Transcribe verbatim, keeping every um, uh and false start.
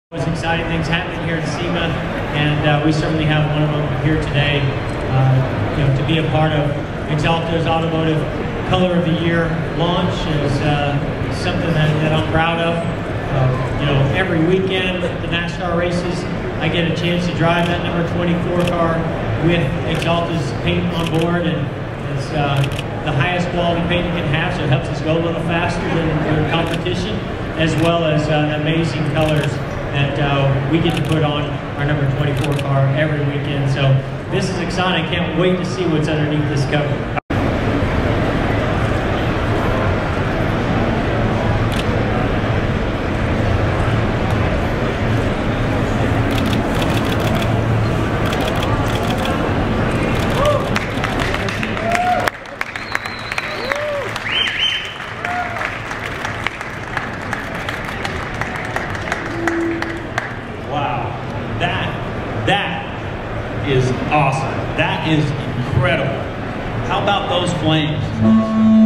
There's exciting things happening here at SEMA, and uh, we certainly have one of them here today. Uh, you know, to be a part of Axalta's Automotive Color of the Year launch is uh, something that, that I'm proud of. Uh, you know, every weekend at the NASCAR races, I get a chance to drive that number twenty-four car with Axalta's paint on board, and it's uh, the highest quality paint you can have, so it helps us go a little faster than the competition, as well as uh, amazing colors that uh, we get to put on our number twenty-four car every weekend. So this is exciting. Can't wait to see what's underneath this cover. That, that is awesome. That is incredible. How about those flames?